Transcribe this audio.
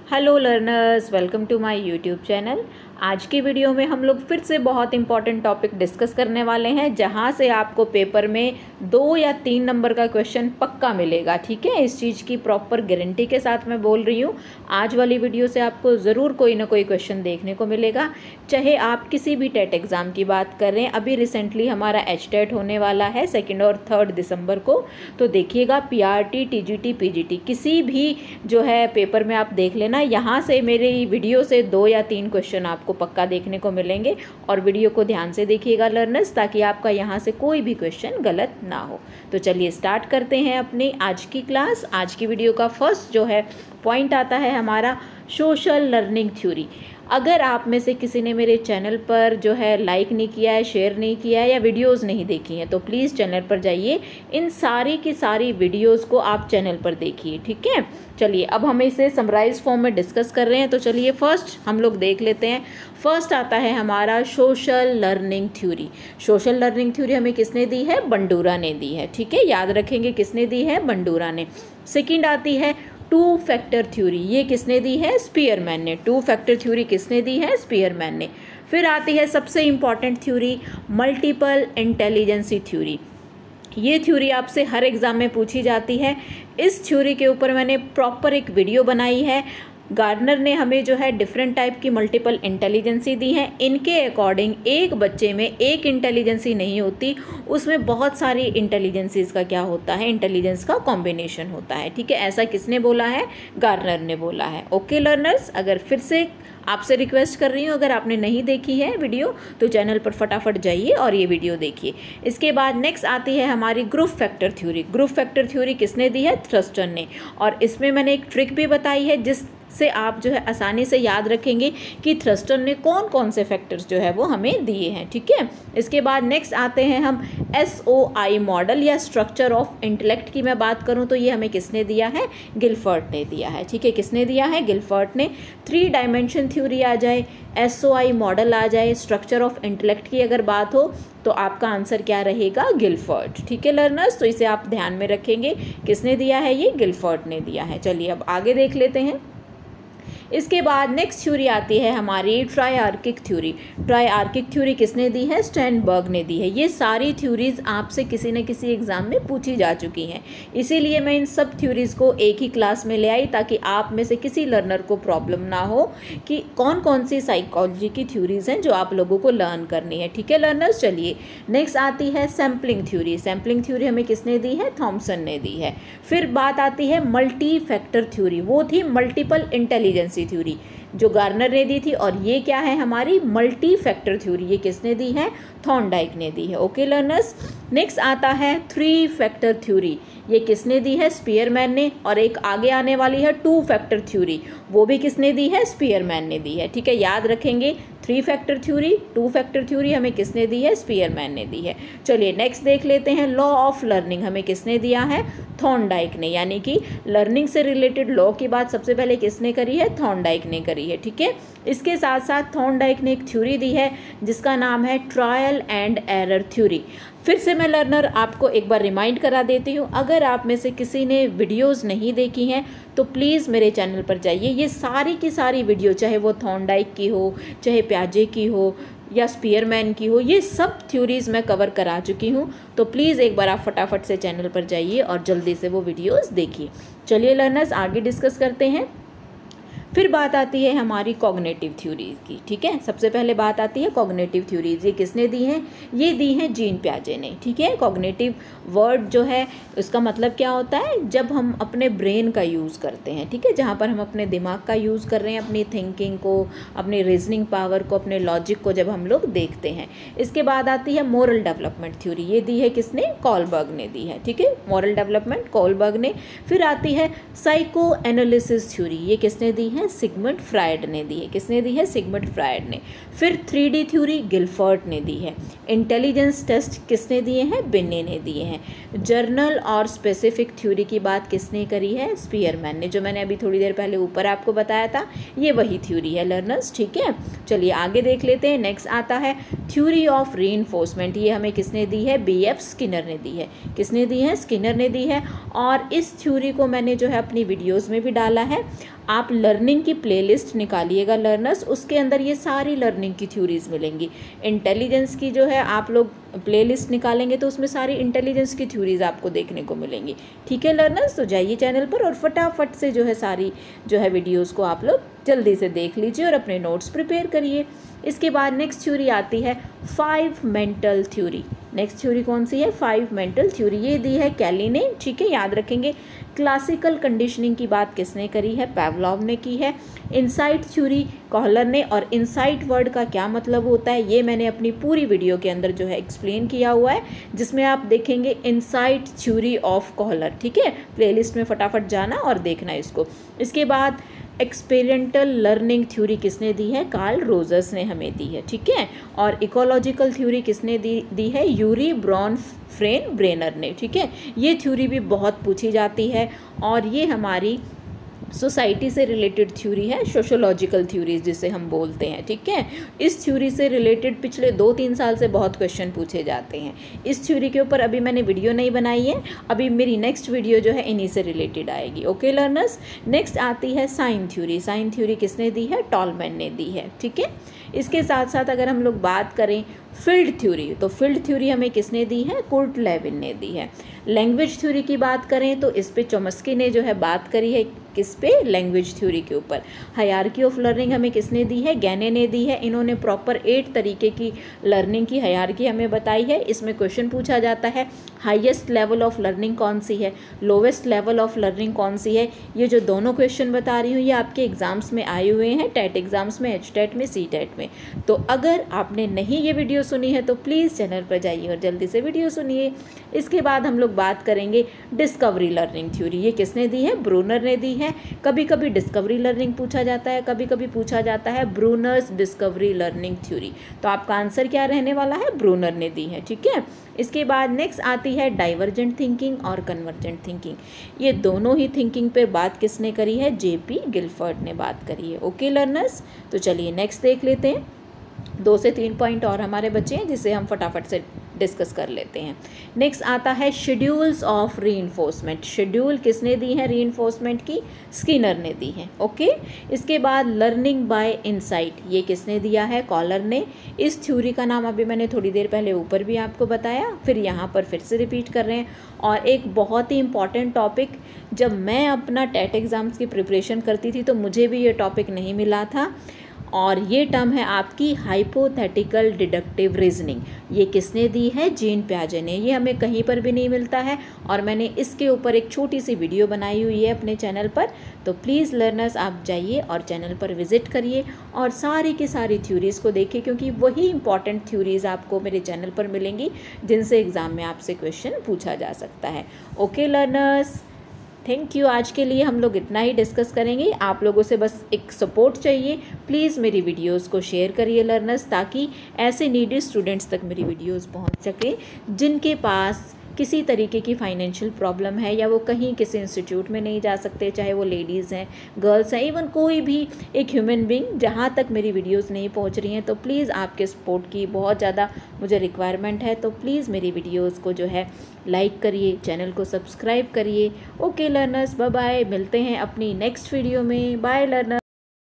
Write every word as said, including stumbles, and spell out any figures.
Hello learners, welcome to my YouTube channel. आज की video में हम लोग फिर से बहुत इंपॉर्टेंट टॉपिक डिस्कस करने वाले हैं, जहां से आपको पेपर में दो या तीन नंबर का क्वेश्चन पक्का मिलेगा। ठीक है, इस चीज़ की प्रॉपर गारंटी के साथ मैं बोल रही हूँ। आज वाली वीडियो से आपको ज़रूर कोई ना कोई क्वेश्चन देखने को मिलेगा, चाहे आप किसी भी टेट एग्ज़ाम की बात करें। अभी रिसेंटली हमारा एच टेट होने वाला है सेकेंड और थर्ड दिसंबर को, तो देखिएगा P R T, T G T, P G T किसी भी जो है पेपर में आप देख लेना, यहाँ से मेरी वीडियो से दो या तीन क्वेश्चन आपको पक्का देखने को मिलेंगे। और वीडियो को ध्यान से देखिएगा लर्नर्स, ताकि आपका यहाँ से कोई भी क्वेश्चन गलत ना हो। तो चलिए स्टार्ट करते हैं अपनी आज की क्लास। आज की वीडियो का फर्स्ट जो है पॉइंट आता है हमारा सोशल लर्निंग थ्योरी। अगर आप में से किसी ने मेरे चैनल पर जो है लाइक नहीं किया है, शेयर नहीं किया है या वीडियोस नहीं देखी हैं, तो प्लीज़ चैनल पर जाइए, इन सारी की सारी वीडियोस को आप चैनल पर देखिए। ठीक है, चलिए अब हम इसे समराइज फॉर्म में डिस्कस कर रहे हैं। तो चलिए फर्स्ट हम लोग देख लेते हैं। फर्स्ट आता है हमारा social learning theory. Social learning theory हमें किसने दी है? बंडूरा ने दी है। ठीक है, याद रखेंगे किसने दी है? बंडूरा ने। सेकेंड आती है टू फैक्टर थ्योरी। ये किसने दी है? स्पीयरमैन ने। टू फैक्टर थ्योरी किसने दी है? स्पीयरमैन ने। फिर आती है सबसे important theory, multiple intelligence theory. ये थ्योरी आपसे हर एग्ज़ाम में पूछी जाती है। इस थ्योरी के ऊपर मैंने प्रॉपर एक वीडियो बनाई है। गार्डनर ने हमें जो है डिफरेंट टाइप की मल्टीपल इंटेलिजेंसी दी है। इनके अकॉर्डिंग एक बच्चे में एक इंटेलिजेंसी नहीं होती, उसमें बहुत सारी इंटेलिजेंसीज का क्या होता है? इंटेलिजेंस का कॉम्बिनेशन होता है। ठीक है, ऐसा किसने बोला है? गार्डनर ने बोला है। ओके लर्नर्स, अगर फिर से आपसे रिक्वेस्ट कर रही हूँ, अगर आपने नहीं देखी है वीडियो तो चैनल पर फटाफट जाइए और ये वीडियो देखिए। इसके बाद नेक्स्ट आती है हमारी group factor theory. Group factor theory किसने दी है? थ्रस्टर ने। और इसमें मैंने एक ट्रिक भी बताई है, जिस से आप जो है आसानी से याद रखेंगे कि थ्रस्टर ने कौन कौन से फैक्टर्स जो है वो हमें दिए हैं। ठीक है, इसके बाद नेक्स्ट आते हैं हम एस ओ आई मॉडल या स्ट्रक्चर ऑफ इंटेलेक्ट की मैं बात करूं तो ये हमें किसने दिया है? गिलफर्ट ने दिया है। ठीक है, किसने दिया है? गिलफर्ट ने। थ्री डायमेंशन थ्योरी आ जाए, एस ओ आई मॉडल आ जाए, स्ट्रक्चर ऑफ इंटेलेक्ट की अगर बात हो तो आपका आंसर क्या रहेगा? गिलफर्ट। ठीक है लर्नर्स, तो इसे आप ध्यान में रखेंगे, किसने दिया है? ये गिलफर्ट ने दिया है। चलिए अब आगे देख लेते हैं। इसके बाद नेक्स्ट थ्योरी आती है हमारी ट्रायआर्किक थ्योरी। ट्रायआर्किक थ्योरी किसने दी है? स्टेनबर्ग ने दी है। ये सारी थ्योरीज आपसे किसी न किसी एग्जाम में पूछी जा चुकी हैं, इसीलिए मैं इन सब थ्योरीज को एक ही क्लास में ले आई, ताकि आप में से किसी लर्नर को प्रॉब्लम ना हो कि कौन कौन सी साइकोलॉजी की थ्योरीज हैं जो आप लोगों को लर्न करनी है। ठीक है लर्नर्स, चलिए नेक्स्ट आती है सैम्पलिंग थ्योरी। सैम्पलिंग थ्योरी हमें किसने दी है? थॉमसन ने दी है। फिर बात आती है मल्टी फैक्टर थ्योरी, वो थी मल्टीपल इंटेलिजेंसी थ्योरी जो गार्डनर ने दी थी। और ये क्या है? हमारी मल्टी फैक्टर थ्योरी। ये किसने दी है? थॉर्नडाइक ने दी है। ओके लर्नर्स, नेक्स्ट आता है थ्री फैक्टर थ्योरी। ये किसने दी है? स्पीयरमैन ने। और एक आगे आने वाली है टू फैक्टर थ्योरी, वो भी किसने दी है? स्पीयरमैन ने दी है। ठीक है, याद रखेंगे three factor theory, two factor theory हमें किसने दी है? स्पीयरमैन ने दी है। चलिए नेक्स्ट देख लेते हैं। लॉ ऑफ लर्निंग हमें किसने दिया है? थॉर्नडाइक ने। यानी कि लर्निंग से रिलेटेड लॉ की बात सबसे पहले किसने करी है? थॉर्नडाइक ने करी है। ठीक है, इसके साथ साथ थॉर्नडाइक ने एक थ्योरी दी है जिसका नाम है ट्रायल एंड एरर थ्योरी। फिर से मैं लर्नर आपको एक बार रिमाइंड करा देती हूँ, अगर आप में से किसी ने वीडियोस नहीं देखी हैं तो प्लीज़ मेरे चैनल पर जाइए। ये सारी की सारी वीडियो, चाहे वो थॉर्नडाइक की हो, चाहे प्याजे की हो या स्पीयरमैन की हो, ये सब थ्योरीज़ मैं कवर करा चुकी हूँ। तो प्लीज़ एक बार आप फटाफट से चैनल पर जाइए और जल्दी से वो वीडियोज़ देखिए। चलिए लर्नर्स आगे डिस्कस करते हैं। फिर बात आती है हमारी कॉग्निटिव थ्योरीज की। ठीक है, सबसे पहले बात आती है कॉग्निटिव थ्योरीज। ये किसने दी हैं? ये दी हैं जीन प्याजे ने। ठीक है, कॉग्निटिव वर्ड जो है उसका मतलब क्या होता है? जब हम अपने ब्रेन का यूज़ करते हैं। ठीक है, जहाँ पर हम अपने दिमाग का यूज़ कर रहे हैं, अपनी थिंकिंग को, अपनी रीजनिंग पावर को, अपने लॉजिक को जब हम लोग देखते हैं। इसके बाद आती है मोरल डेवलपमेंट थ्योरी। ये दी है किसने? कोलबर्ग ने दी है। ठीक है, मोरल डेवलपमेंट कोलबर्ग ने। फिर आती है साइको एनालिसिस थ्योरी। ये किसने दी है? सिगमंड फ्रायड ने दी है। किसने दी है? सिगमंड फ्रायड ने। फिर थ्री डी थ्योरी गिलफर्ट ने दी है। इंटेलिजेंस टेस्ट किसने दिए हैं? बिन्ने ने दिए हैं। जर्नल और स्पेसिफिक थ्योरी की बात किसने करी है? स्पीयरमैन ने। जो मैंने अभी थोड़ी देर पहले ऊपर आपको बताया था, ये वही थ्योरी है लर्नर्स। ठीक है, चलिए आगे देख लेते हैं। नेक्स्ट आता है थ्योरी ऑफ रीइंफोर्समेंट। ये हमें किसने दी है? बी एफ स्किनर ने दी है। किसने दी है? स्किनर ने दी है। और इस थ्योरी को मैंने जो है अपनी वीडियोज़ में भी डाला है, आप लर्निंग की प्लेलिस्ट निकालिएगा लर्नर्स, उसके अंदर ये सारी लर्निंग की थ्योरीज मिलेंगी। इंटेलिजेंस की जो है आप लोग प्लेलिस्ट निकालेंगे तो उसमें सारी इंटेलिजेंस की थ्योरीज आपको देखने को मिलेंगी। ठीक है लर्नर्स, तो जाइए चैनल पर और फटाफट से जो है सारी जो है वीडियोज़ को आप लोग जल्दी से देख लीजिए और अपने नोट्स प्रिपेयर करिए। इसके बाद नेक्स्ट थ्योरी आती है five mental theory. Next theory कौन सी है? Five mental theory. ये दी है कैली ने, ठीक है, याद रखेंगे। क्लासिकल कंडीशनिंग की बात किसने करी है? पैवलॉव ने की है। इनसाइट थ्योरी कॉहलर ने, और इनसाइट वर्ड का क्या मतलब होता है ये मैंने अपनी पूरी वीडियो के अंदर जो है एक्सप्लेन किया हुआ है, जिसमें आप देखेंगे इनसाइट थ्योरी ऑफ कॉहलर। ठीक है, प्लेलिस्ट में फटाफट जाना और देखना इसको। इसके बाद एक्सपेरिमेंटल लर्निंग थ्योरी किसने दी है? कार्ल रोजर्स ने हमें दी है। ठीक है, और इकोलॉजिकल थ्योरी किसने दी दी है? यूरी ब्रॉनफ्रेन ब्रेनर ने। ठीक है, ये थ्योरी भी बहुत पूछी जाती है और ये हमारी सोसाइटी से रिलेटेड थ्योरी है, सोशोलॉजिकल थ्योरीज जिसे हम बोलते हैं। ठीक है, इस थ्योरी से रिलेटेड पिछले दो तीन साल से बहुत क्वेश्चन पूछे जाते हैं। इस थ्योरी के ऊपर अभी मैंने वीडियो नहीं बनाई है, अभी मेरी नेक्स्ट वीडियो जो है इन्हीं से रिलेटेड आएगी। ओके लर्नर्स, नेक्स्ट आती है साइन थ्योरी। साइन थ्योरी किसने दी है? टॉलमैन ने दी है। ठीक है, इसके साथ साथ अगर हम लोग बात करें फील्ड थ्योरी, तो फील्ड थ्योरी हमें किसने दी है? कुर्ट लेविन ने दी है। लैंग्वेज थ्योरी की बात करें तो इस पे चॉम्स्की ने जो है बात करी है, किस पे? लैंग्वेज थ्योरी के ऊपर। हायरार्की ऑफ लर्निंग हमें किसने दी है? गैने ने दी है। इन्होंने प्रॉपर एट तरीके की लर्निंग की हायरार्की हमें बताई है। इसमें क्वेश्चन पूछा जाता है हाईएस्ट लेवल ऑफ लर्निंग कौन सी है, लोवेस्ट लेवल ऑफ लर्निंग कौन सी है। ये जो दोनों क्वेश्चन बता रही हूँ ये आपके एग्जाम्स में आए हुए हैं, टेट एग्जाम्स में, एच टेट में, सी टेट में। तो अगर आपने नहीं ये वीडियो सुनी है तो प्लीज़ चैनल पर जाइए और जल्दी से वीडियो सुनिए। इसके बाद हम लोग बात करेंगे डिस्कवरी लर्निंग थ्योरी। ये किसने दी है? ब्रूनर ने दी है। कभी कभी डिस्कवरी लर्निंग पूछा जाता है, कभी कभी पूछा जाता है ब्रूनर्स डिस्कवरी लर्निंग थ्योरी। तो आपका आंसर क्या रहने वाला है? ब्रूनर ने दी है। ठीक है, इसके बाद नेक्स्ट आती है डाइवर्जेंट थिंकिंग और कन्वर्जेंट थिंकिंग। ये दोनों ही थिंकिंग पे बात किसने करी है? जेपी गिलफर्ड ने बात करी है। ओके लर्नर्स, तो चलिए नेक्स्ट देख लेते हैं। दो से तीन पॉइंट और हमारे बचे हैं जिसे हम फटाफट से डिस्कस कर लेते हैं। नेक्स्ट आता है शेड्यूल्स ऑफ रीइंफोर्समेंट। शेड्यूल किसने दी है रीइंफोर्समेंट की? स्किनर ने दी है। ओके, इसके बाद लर्निंग बाय इनसाइट, ये किसने दिया है? कॉलर ने। इस थ्योरी का नाम अभी मैंने थोड़ी देर पहले ऊपर भी आपको बताया, फिर यहाँ पर फिर से रिपीट कर रहे हैं। और एक बहुत ही इंपॉर्टेंट टॉपिक, जब मैं अपना टेट एग्ज़ाम्स की प्रिपरेशन करती थी तो मुझे भी ये टॉपिक नहीं मिला था, और ये टर्म है आपकी हाइपोथेटिकल डिडक्टिव रीजनिंग। ये किसने दी है? जीन पियाजे ने। ये हमें कहीं पर भी नहीं मिलता है और मैंने इसके ऊपर एक छोटी सी वीडियो बनाई हुई है अपने चैनल पर। तो प्लीज़ लर्नर्स आप जाइए और चैनल पर विजिट करिए और सारी की सारी थ्योरीज़ को देखिए, क्योंकि वही इंपॉर्टेंट थ्योरीज़ आपको मेरे चैनल पर मिलेंगी जिनसे एग्ज़ाम में आपसे क्वेश्चन पूछा जा सकता है। Okay learners, thank you. आज के लिए हम लोग इतना ही डिस्कस करेंगे। आप लोगों से बस एक सपोर्ट चाहिए, प्लीज़ मेरी वीडियोस को शेयर करिए लर्नर्स, ताकि ऐसे नीडी स्टूडेंट्स तक मेरी वीडियोस पहुंच सके जिनके पास किसी तरीके की फाइनेंशियल प्रॉब्लम है या वो कहीं किसी इंस्टीट्यूट में नहीं जा सकते, चाहे वो लेडीज़ हैं, गर्ल्स हैं, इवन कोई भी एक ह्यूमन बीइंग, जहाँ तक मेरी वीडियोस नहीं पहुँच रही हैं। तो प्लीज़ आपके सपोर्ट की बहुत ज़्यादा मुझे रिक्वायरमेंट है। तो प्लीज़ मेरी वीडियोस को जो है लाइक करिए, चैनल को सब्सक्राइब करिए। ओके लर्नर्स, बाय बाय, मिलते हैं अपनी नेक्स्ट वीडियो में। Bye learners.